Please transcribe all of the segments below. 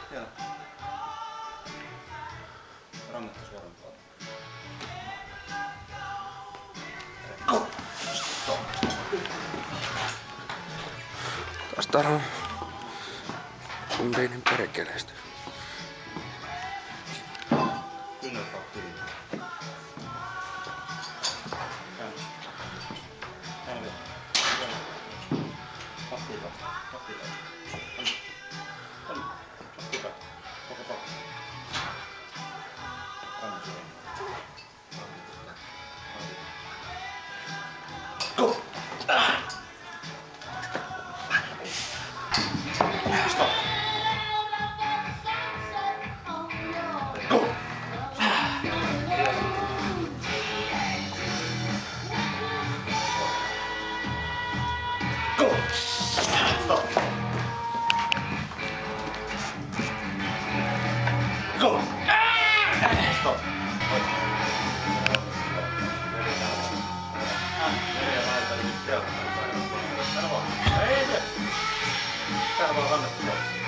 Joo. Rannetta suorempaa. Taas täällä on Sundinin perkeleistä. Kynnelpakki. Go! Stop! Täällä vaan rannetta.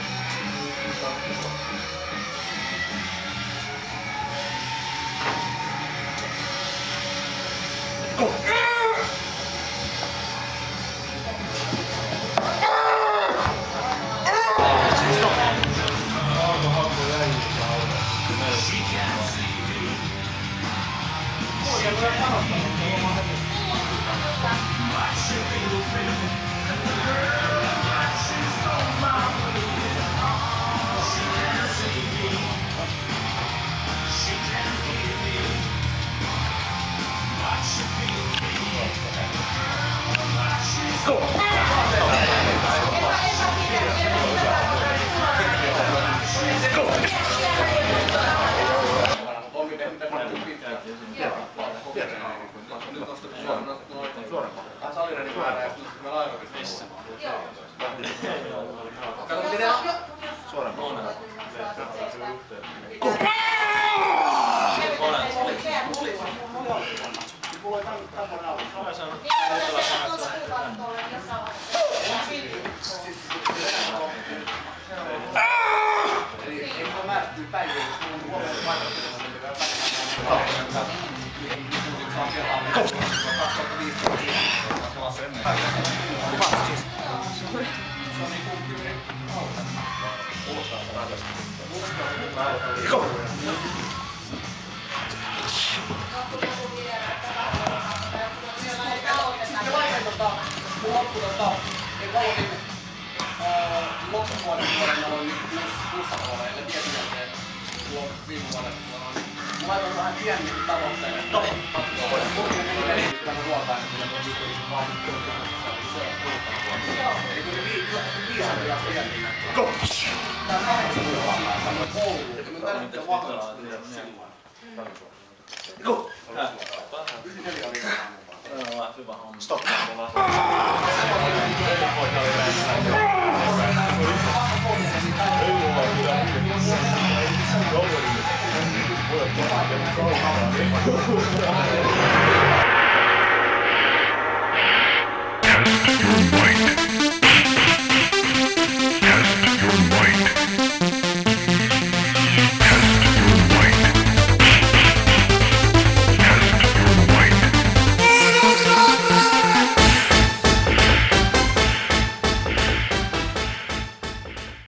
Go! Loppuvuoden aloin Uussapuolella ja tietyn jälkeen viime vuoden mä laitoin vähän pieniä tavoitteille. Tämä ruokaan, että eli kun ne 5 asiaa pieniä. Tää on 8 vuotta koulu, ja me tällä hetkellä vahvasti silloin. Go! 94 oli hyvä homma. Stop! Go!